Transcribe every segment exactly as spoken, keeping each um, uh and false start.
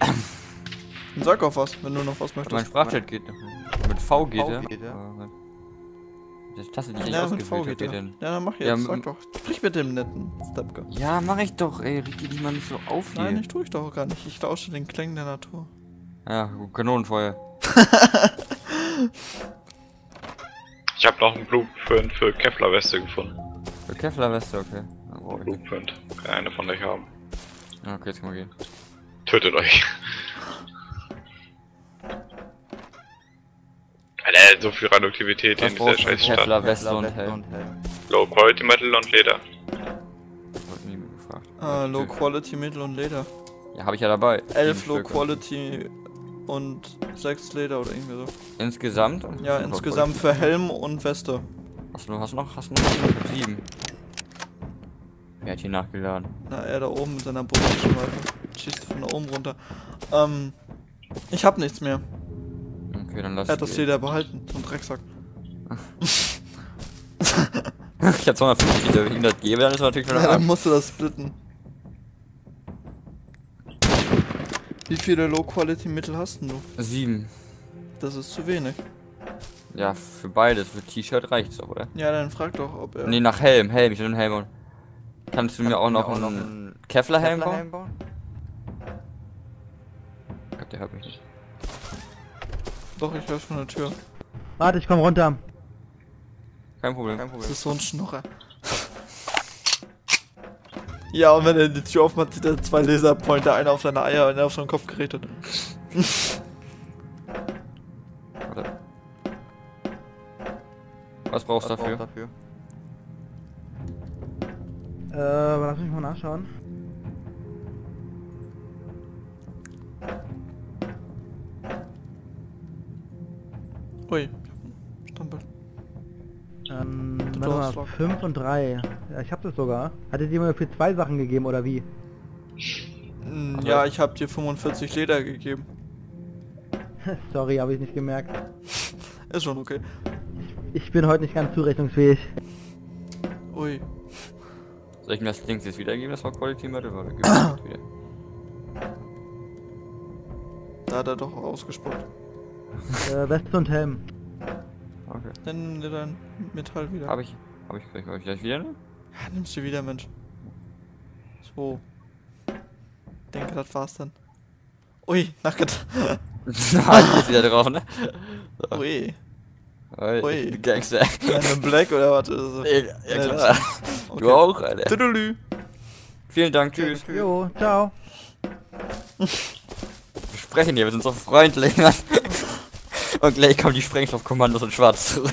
Dann sag auch was, wenn du noch was möchtest. Mein Sprachchat geht noch. Mit V geht er. geht, ja. Aber die Taste, die ich Ja, nicht mit V ausgewählt geht habe, ja. geht denn. Ja, dann mach jetzt, Ja, sag doch. Sprich mit dem netten Stepke. Ja, mach ich doch, ey. Reg dich mal nicht so auf hier. Nein, ich tue ich doch auch gar nicht. Ich lausche den Klängen der Natur. Ja, Kanonenfeuer. Ich habe noch einen Blueprint für Kevlar-Weste gefunden. Für Kevlar-Weste, okay. Ja, brauch ich nicht. Blueprint. Kann eine von euch haben. Ja, okay, jetzt kann man gehen. Tötet euch. Alter, so viel Radioaktivität Was in dieser brauchst du für scheiß Stadt. Kevlar-Weste und Helm? Low Quality Metal und Leder. Das wurde nie gefragt. Ah, Ja, Low stimmt. Quality, Mittel und Leder. Ja, hab ich ja dabei. elf Sieben Low Stück. Quality und sechs Leder oder irgendwie so. Insgesamt? Ja, Low insgesamt für Helm und Weste. Hast du, hast du noch? Hast du noch? Ich hab sieben. Wer hat hier nachgeladen? Na, er da oben mit seiner Bogenschweife. Schießt von da oben runter. Ähm, ich hab nichts mehr. Okay, dann lass Er hat das ich. Leder behalten, so ein Drecksack. Ich hab zweihundertfünfzig, wenn ich ihm das gebe, dann ist er natürlich schon Ja, dann arm. musst du das splitten. Wie viele Low-Quality-Mittel hast denn du? Sieben. Das ist zu wenig. Ja, für beides. Für T-Shirt reicht's doch, oder? Ja, dann frag doch, ob er... Nee, nach Helm. Helm, ich will einen Helm bauen. Kannst du mir auch noch einen Kevlar-Helm bauen? Gott, der hört mich nicht. Doch, ich höre schon eine Tür. Warte, ich komm runter. Kein Problem. Das ist so ein Schnorrer. Ja, und wenn er die Tür aufmacht, sieht er zwei Laserpointer, einer auf seine Eier und einer auf seinen Kopf gerichtet. Warte. Was brauchst du dafür? dafür? Äh, lass mich mal nachschauen. Ui, Stampel. Ähm, Du warte brauchst mal, Lock. fünf und drei. Ja, ich hab das sogar. Hattet ihr mir für zwei Sachen gegeben, oder wie? Mm, Ja, ich hab dir fünfundvierzig Leder gegeben. Sorry, habe ich nicht gemerkt. Ist schon okay. Ich bin heute nicht ganz zurechnungsfähig. Ui. Soll ich mir das Ding jetzt wiedergeben, das war Quality Metal? Oder gib mir das wieder? Da hat er doch ausgespuckt. äh, Weste und Helm. Okay. Dann nimm dir dein Metall wieder. Hab ich. Hab ich gleich. Hab ich gleich wieder, ne? Ja, nimmst du wieder, Mensch. So. Ich denke, das war's dann. Ui, nachgedacht. Na, ich ist wieder drauf, ne? So. Ui. Ui. Ui. Gangster. Eine Black oder was ist es? Ja, ja klar. Okay. Du auch, Alter. Tüdelü. Vielen Dank, tschüss. Jo, ciao. Wir sprechen hier, wir sind so freundlich. Und gleich kommen die Sprengstoffkommandos in schwarz zurück.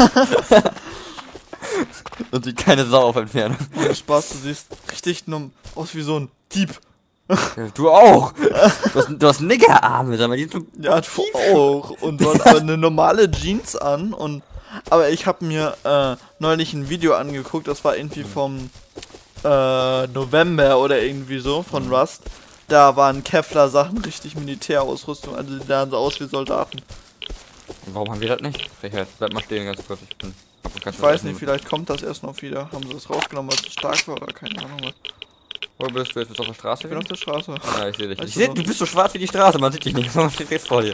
Und sieht keine Sau auf Entfernung. Ohne Spaß, du siehst richtig numm aus wie so ein Dieb. Du auch! Du hast, du hast Niggerarme, sag mal, die sind so. Ja, du auch. Und du hast aber eine normale Jeans an und... Aber ich habe mir äh, neulich ein Video angeguckt, das war irgendwie vom äh, November oder irgendwie so, von Rust. Da waren Kevlar-Sachen richtig Militärausrüstung, also die sahen so aus wie Soldaten. Warum haben wir das nicht? Vielleicht bleib mal stehen ganz kurz. Ich, bin, Ich weiß nicht, vielleicht kommt das erst noch wieder. Haben sie das rausgenommen, weil es zu stark war oder keine Ahnung was. Wo bist du jetzt? Bist du auf der Straße? Ich bin auf der Straße. Ja, ich sehe dich. Weißt Ich du seh, so? du bist so schwarz wie die Straße, man sieht dich nicht. Man steht jetzt vor dir.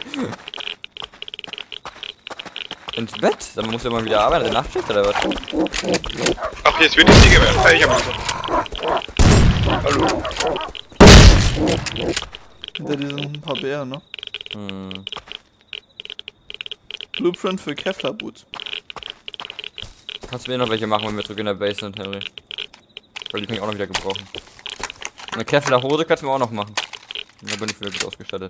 Ins Bett? Dann muss ja mal wieder arbeiten, der Nachtschicht oder was? Ach, jetzt wird es nie gewählt. Hey, ich hab... Hallo. Hinter dir sind ein paar Bären, ne? Hm. Blueprint für Kevlar Boots. Kannst du mir noch welche machen, wenn wir zurück in der Base sind, Henry? Weil die kann ich auch noch wieder gebrauchen. Eine Kevlar Hose kannst du mir auch noch machen. Da bin ich wieder gut ausgestattet.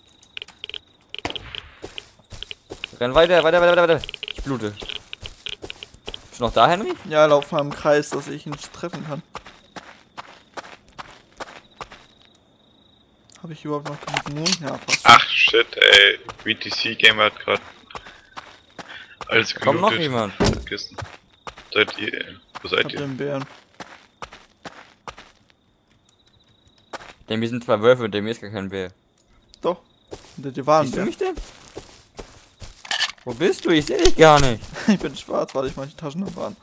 Renn weiter, weiter, weiter, weiter. Ich blute. Bist du noch da, Henry? Ja, lauf mal im Kreis, dass ich ihn treffen kann. Habe ich überhaupt noch genug Moon? Ja, passt. Ach, shit, ey. V T C-Gamer hat gerade alles Kommt noch gelootet. jemand? Kisten. Seid ihr... Wo Ich seid hab ihr? den Bären. Denn wir sind zwei Wölfe und dem ist gar kein Bär. Doch. Hinter dir waren Siehst du Bären. mich denn? Wo bist du? Ich sehe dich gar nicht. Ich bin schwarz, weil ich manche Taschen da waren.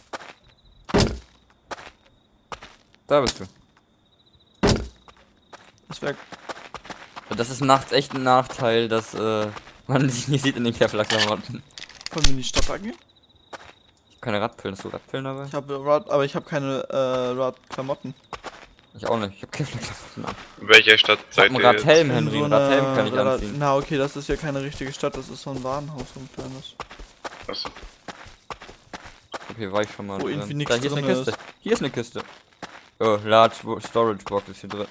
Da bist du. Ist weg. Das ist nachts echt ein Nachteil, dass äh, man sich nicht sieht in den Kevlar-Klamotten. Wollen wir in die Stadt angehen? Ich hab keine Radpillen, hast du Radpillen dabei? Ich habe Rad, aber ich habe keine äh, Rad-Klamotten. Ich auch nicht, ich hab Kevlar-Klamotten an. In welcher Stadt Ich hab seid einen ihr jetzt? Radhelm, In Henry, so einen Radhelm kann ich Rad- anziehen. Na okay, das ist ja keine richtige Stadt, das ist so ein Warenhaus, so ein kleines. Achso. Okay, war ich schon mal Wo drin. irgendwie nichts Da, hier ist eine drin Kiste. ist. Hier ist eine Kiste. Oh, Large Wo- Storage Box ist hier drin.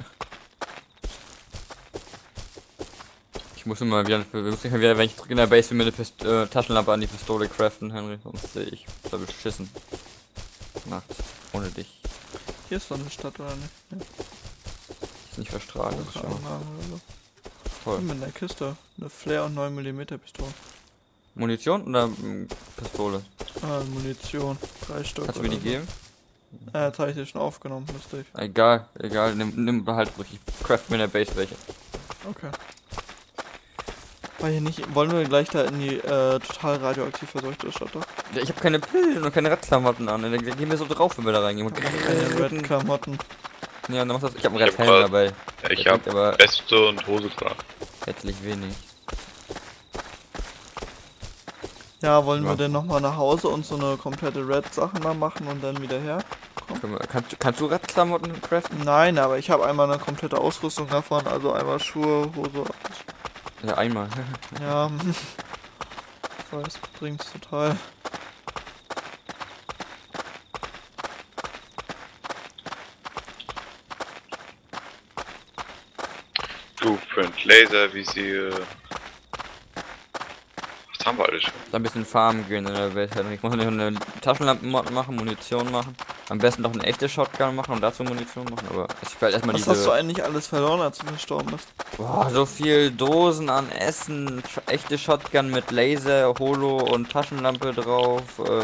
Ich muss immer wieder, wir müssen immer wieder, wenn ich drücke in der Base, mir eine Pist äh, Taschenlampe an die Pistole craften, Henry. Sonst sehe ich da beschissen. Nachts. Ohne dich. Hier ist doch eine Stadt, oder nicht? Ja. Ist nicht verstrahlt, das ist Keine schon Ahnung, oder so. toll. Mit einer Kiste. Eine Flare und neun Millimeter Pistole. Munition oder mm, Pistole? Ah, Munition. Drei Stück. Kannst du mir die oder so. geben? Äh, jetzt habe ich die schon aufgenommen, lustig. Egal, egal, nimm, nimm behalt ruhig. Ich craft mir in der Base welche. Okay. War hier nicht. Wollen wir gleich da in die äh, total radioaktiv verseuchte Stadt doch? Ja, ich habe keine Pillen und keine Radklamotten an. Da gehen wir so drauf, wenn wir da reingehen. Keine Red-Klamotten. Ja, dann machst du das. Ich habe einen Ich hab Radhelm grad- dabei. Ja, ich Der hab bringt aber Weste und Hose dran. herzlich wenig. Ja, wollen Ja. wir denn nochmal nach Hause und so eine komplette Red-Sachen da machen und dann wieder her? Können wir, kannst, du- kannst du Radklamotten craften? Nein, aber ich habe einmal eine komplette Ausrüstung davon, also einmal Schuhe, Hose. Ja, einmal. Ja, ich weiß, bringt's total. Blueprint, Laservisier. Was haben wir alles schon? Dann ein bisschen farmen gehen in der Welt. Ich muss noch eine Taschenlampen-Mod machen, Munition machen. Am besten noch eine echte Shotgun machen und dazu Munition machen. Aber ich werde erstmal Was hast du diese. eigentlich alles verloren, als du verstorben bist? Boah, so viel Dosen an Essen. Sch echte Shotgun mit Laser, Holo und Taschenlampe drauf. Äh,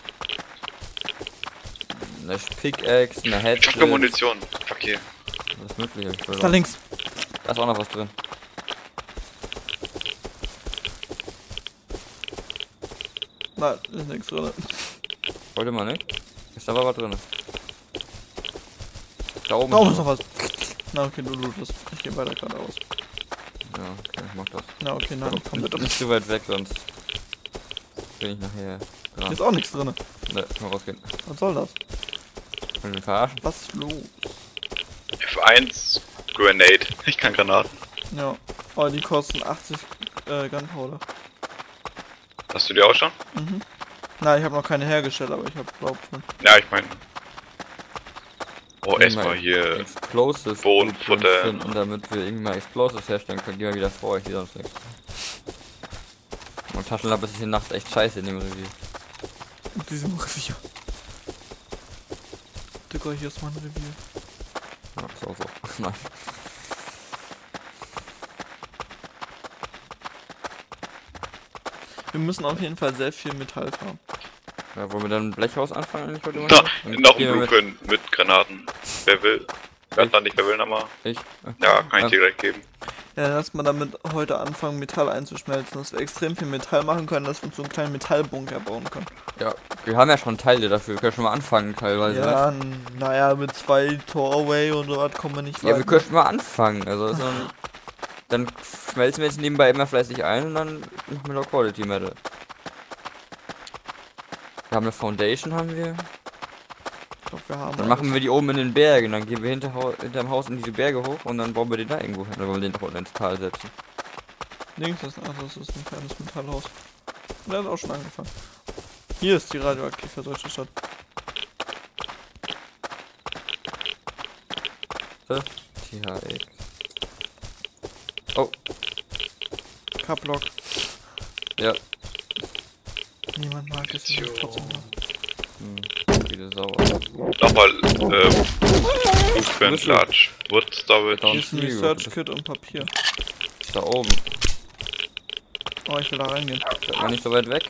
eine Pickaxe, eine Ich hab Headset. keine Munition. Fuck hier. Das ist möglich, hab ich Ist da verloren. links. Da ist auch noch was drin. Nein, ist nichts drin. Wollte man nicht? Ist da aber was drin. Da oben. Da oben ist noch was. Na okay, du lootest. Ich gehe weiter geradeaus. Ja, okay, mach das. Na okay, nein, komm Nicht, bitte. nicht zu weit weg, sonst bin ich nachher Hier dran. ist auch nichts drin. Ne, mal rausgehen. Was soll das? Wollen wir verarschen? Was ist los? F eins Grenade. Ich kann Granaten. Ja. Oh, die kosten achtzig äh, Gunpowder. Hast du die auch schon? Mhm. Nein, ich habe noch keine hergestellt, aber ich habe Laub drin. Ja, ich meine. Oh, Immer erstmal hier. Explosives Bohnenfutter. Blueprint finden, damit wir irgendwann Explosives herstellen können. Gehen wir wieder vor euch, hier sonst nichts. Und Taschenlampe ist hier nachts echt scheiße in dem Revier. Mit diesem Revier. Digga, hier ist mein Revier. Ja, ist auch so. Nein. Wir müssen auf jeden Fall sehr viel Metall farmen. Ja, wollen wir dann ein Blechhaus anfangen eigentlich heute mal? Da, Dann noch ein gehen wir mit- Blueprint mit Granaten. Wer will? Wer hat da nicht, wer will nochmal? Ich? Ja, kann ich Ja. dir gleich geben. Ja, lass mal damit heute anfangen, Metall einzuschmelzen, dass wir extrem viel Metall machen können, dass wir uns so einen kleinen Metallbunker bauen können. Ja, wir haben ja schon Teile dafür. Wir können schon mal anfangen teilweise. Ja, n- naja, mit zwei Torway und so was kommen wir nicht Ja, wir weit. können schon mal anfangen. Also ist noch nicht, dann schmelzen wir jetzt nebenbei immer fleißig ein und dann machen wir noch Quality Metal. Wir haben eine Foundation, haben wir. Ich glaub, wir haben Dann machen wir die oben in den Bergen. Dann gehen wir hinter, hinterm Haus in diese Berge hoch und dann bauen wir den da irgendwo hin. Oder wollen wir den doch unten ins Tal setzen? Links ist, ach, das ist ein kleines Metallhaus. Und der hat auch schon angefangen. Hier ist die radioaktiv verseuchte Stadt. T H X. Oh, K-Block. ja. Niemand mag es, ich muss trotzdem machen. Hm, wieder sauer. Nochmal, äh, Blueprint, Müsste. Large, Wood Storage. Hier ist ein Zwiebel, Research das- Kit und Papier. Ist da oben. Oh, ich will da reingehen. Seid mal nicht so weit weg.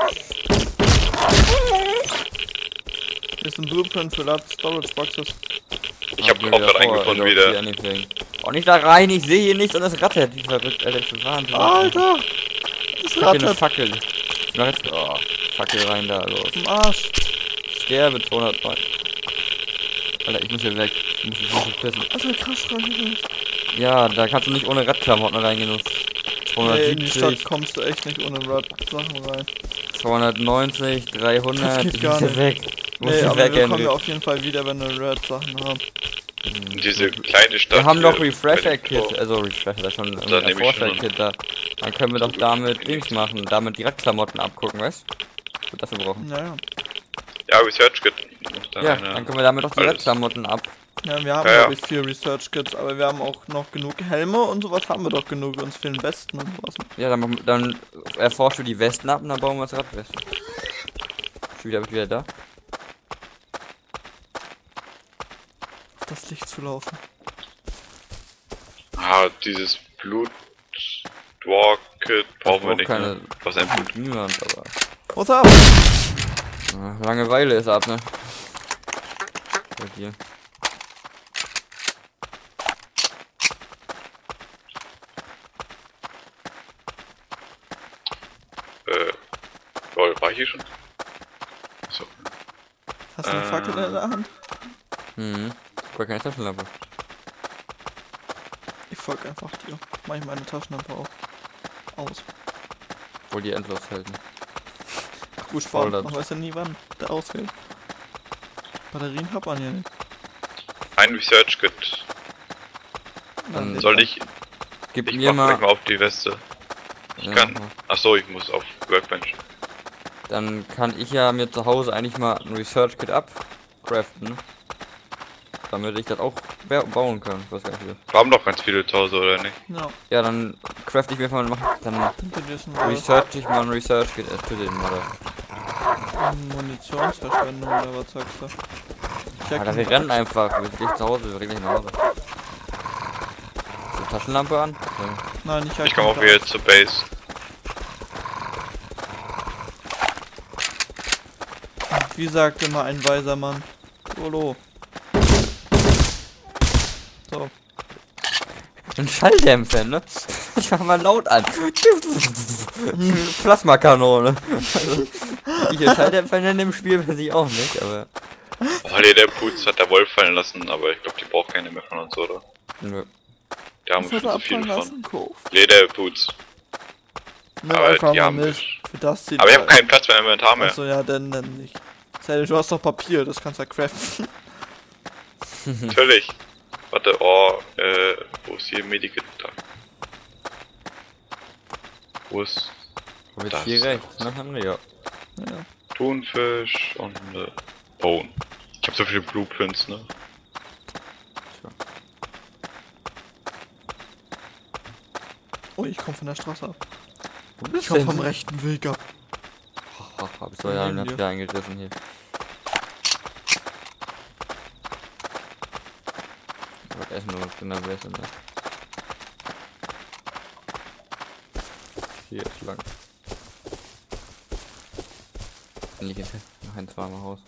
Hier ist ein Blueprint für Large Storage Boxes. Ich hab Ah, auch gerade eingefunden wieder. Anything. Oh, nicht da rein, ich sehe hier nichts und es rattert. Wie verrückt, Alter, ich bin Wahnsinn. Alter! Das Ich hab hier eine rattert Fackel. Ich mach jetzt. Oh, Fackel rein da, los. im Arsch. Sterbe zweihundert Mal. Alter, ich muss hier weg. Ich muss mich nicht pissen. Alter, krass, rein. Ja, da kannst du nicht ohne Radklamotten reingehen. Nee, in die Stadt zweihundertsiebzig, kommst du echt nicht ohne Rad-Sachen rein. zweihundertneunzig, dreihundert, Das geht die gar sind nicht. weg. Du musst Nee, die aber weg, wir kommen Henry. ja auf jeden Fall wieder, wenn wir Rad-Sachen haben. Und diese kleine Stadt. Wir haben hier noch bei Refresher-Kit, dem also Refresher, das ist schon ein Da nehme ich schon Erforscher-Kit da. Dann können wir doch damit Dings machen, damit die Radklamotten abgucken, weißt du? Was wir dafür brauchen. Naja. Ja, Research Kit. Und dann Ja, eine- dann können wir damit doch die alles. Radklamotten ab. Ja, wir haben Ja, ja. glaube ich vier Research Kits, aber wir haben auch noch genug Helme und sowas haben wir doch genug. Uns fehlen Westen und sowas. Ja, dann, machen- dann erforschen wir die Westen ab und dann bauen wir das Radwesten. Schon wieder, bin ich wieder da. Auf das Licht zu laufen. Ah, dieses Blut Dwarf Kit brauchen wir braucht nicht. keine- Ne? Was ein Blut. Niemand, aber. What's up? Ja, Langeweile ist ab, ne? Bei dir. Äh. Lol, war ich hier schon? So. Hast du eine Äh. Fackel in der Hand? Mhm. Guck, keine Taschenlampe. Ich folge einfach dir. Mach ich meine Taschenlampe auch aus. Obwohl die endlos halten. Gut sparen, Voll man weiß ja nie wann der ausgeht. Batterien hat man ja nicht. Ein Research Kit. Dann geht Soll das. ich. Gib Ich mir mach gleich mal. mal auf die Weste. Ich Ja, kann. mach mal. Achso, ich muss auf Workbench. Dann kann ich ja mir zu Hause eigentlich mal ein Research Kit abcraften. Damit ich das auch ba- bauen kann. Ich weiß gar nicht wie. Wir haben doch ganz viele zu Hause, oder nicht? Ja, Ja, dann craft ich mir mal, mach- dann hinter dir ist ein Wall. research ich mal ein Research Kit äh, für den Mother. Munitionsverschwendung oder was sagst du? Ich Alter, wir rennen einfach. Wir sind nicht zu Hause, wir rennen gleich nach Hause. Ist die Taschenlampe an? Ja. Nein, ich Ich komme auch wieder zur Base. Wie sagt immer ein weiser Mann? Solo. So. Ein Schalldämpfer, ne? Ich mach mal laut an. Plasmakanone. Also, die hier Schalldämpfer in dem Spiel weiß ich auch nicht, aber. Oh, nee, der Putz hat der Wolf fallen lassen, aber ich glaube, die braucht keine mehr von uns, oder? Nö. Da haben wir Was schon hat so er viele abfallen von. lassen? Kauf. Lederputz. Nimm Aber einfach die mal haben mit. das. Für das sieht Aber ich habe keinen Platz mehr im Inventar mehr. Achso, ja, dann, dann nicht. Sei, du hast doch Papier, das kannst du ja craften. Natürlich. Warte, oh, äh, wo ist hier Medikit? Da. Wo ist Wo jetzt Das hier ist- rechts, ne? Haben wir ja. Ja. Thunfisch und äh, Bone? Ich habe so viele Blueprints, ne? Oh, ich komme von der Straße ab. Wo Ich bist komme du vom denn? rechten Weg ab. Ach, hab ich so ja Neben dir. wieder eingegriffen hier. Ich wollte essen, nur in der Base, ne? Hier ist lang. Bin ich jetzt noch ein zweimal Haus.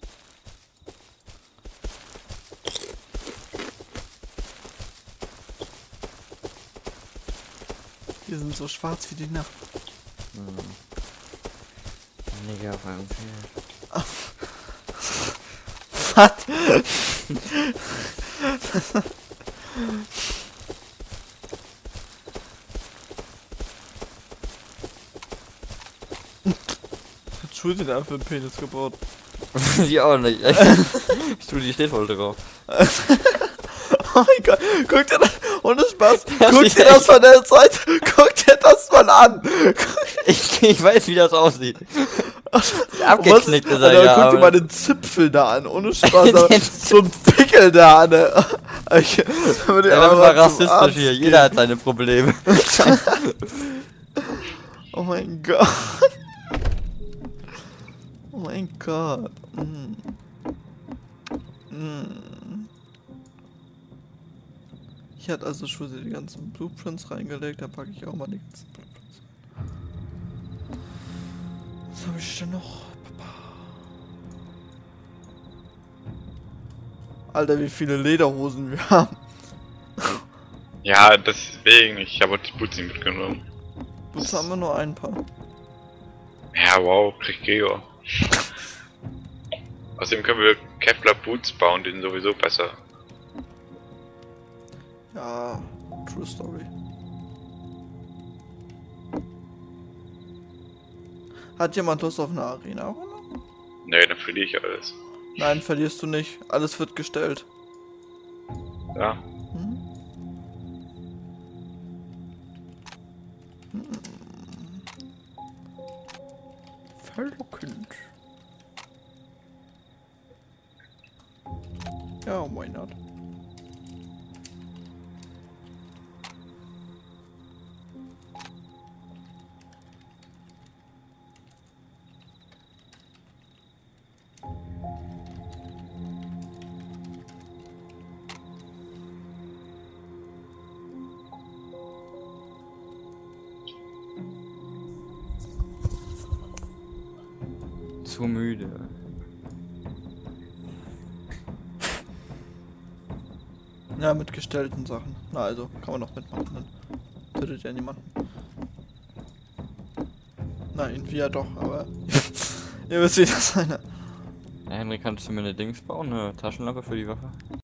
Wir sind so schwarz wie die Nacht. Nigger auf einem Pferd. Was? Hat Schulze denn einfach einen Penis gebaut? Die auch nicht. Studi steht voll drauf. Oh mein Gott, guck dir das, ohne Spaß, Ja, guck ich- dir das von der Seite, guck dir das mal an. Ich, ich weiß, wie das aussieht. Was? Abgeknickt ist er, Alter, ja. guck dir aber- mal den Zipfel da an, ohne Spaß, aber so ein Pickel da an. Ne? Ich, da würde ich Ja, das aber war zum rassistisch Arzt hier. gehen. Jeder hat seine Probleme. Oh mein Gott. Oh mein Gott. Mm. Mm. Ich hatte also schon die ganzen Blueprints reingelegt, da packe ich auch mal die ganzen Blueprints rein. Was habe ich denn noch? Alter, wie viele Lederhosen wir haben. Ja, deswegen, ich habe die Boots nicht mitgenommen. Boots haben wir nur ein paar. Ja, wow, krieg Gregor. Außerdem können wir Kevlar Boots bauen, die sind sowieso besser. Ja, true story. Hat jemand Lust auf eine Arena? Nee, dann verliere ich alles. Nein, verlierst du nicht. Alles wird gestellt. Ja. Hm? Hm. Verlockend. Ja, why not? Zu müde. Ja, mit gestellten Sachen. Na also, kann man noch mitmachen. Dann tötet ja niemanden. Na, irgendwie ja doch, aber... ihr wisst, wie das eine. Ja, Henry, kannst du mir eine Dings bauen? Eine Taschenlampe für die Waffe?